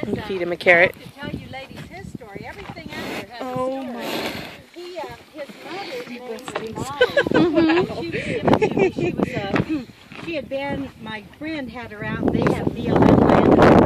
Feed him a carrot. To tell you ladies his story. Everything out there has a Oh story. my. His mother, she had been, my friend had her out, and they have BLM land,